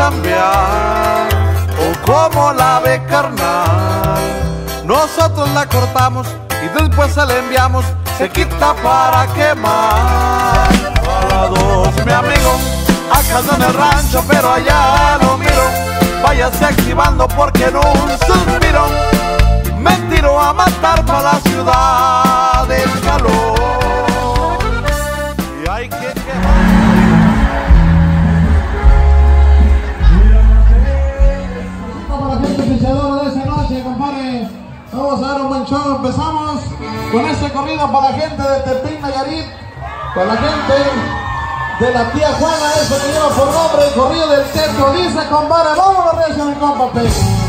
chambear, o como la ve carnal. Nosotros la cortamos y después se la enviamos, se quita para quemar. Para dos, mi amigo, acá ando en el rancho, pero allá lo miro. Váyase activando porque en un suspiro me tiro a matar para la ciudad del calor. Y hay que para la gente pichadora de esa noche, compadre. Vamos a dar un buen show. Empezamos con este corrido para la gente de Tepic, Nayarit, para la gente de la tía Juana, eso que lleva por nombre el corrido del techo. Dice, compadre, vámonos recio, mi compa Pe.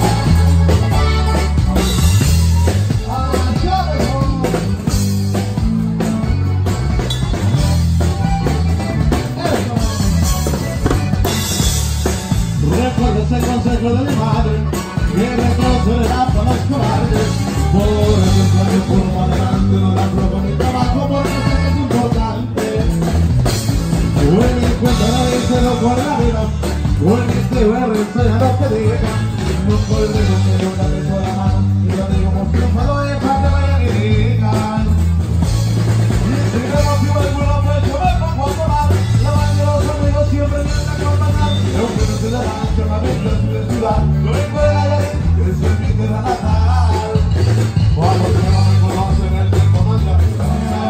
Recuerda ese consejo de mi madre, que reconocerá para los cobardes. Por el sueño por más adelante, no la prueba ni trabajo, porque sé que es importante. Buen encuentro nadie se lo pone la vida, buen ITR enseña lo que diga. No puede que una vez por la mano, y lo digo mostrado de para que vayan y digan. Y si no lo sigo de buena fecha, me pongo a tomar. La banda de los amigos siempre me han acompañado. Yo que no soy de rancho, la vida es de ciudad. Yo vengo de Nayarit, que es mi tierra natal. Cuando que no me conocen, el tiempo no es la vida.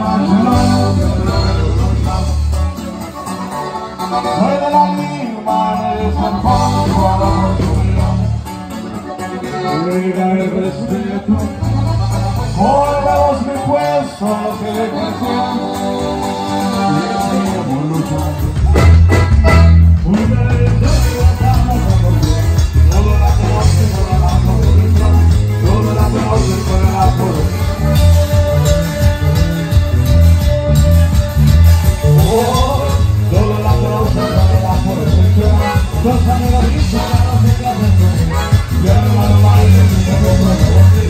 Soy de la Lima, de San Juan, a la oportunidad. Llega el respeto, volvemos mi puesto, lo que le creció. Y seguimos luchando. Una historia estamos a correr. Todo la conoce por el amor de Dios. Todo la conoce por el amor de Dios. Todo la conoce por el amor de Dios. Los amigos dicen que no se clasen con él. Y el hermano baile y se me protege.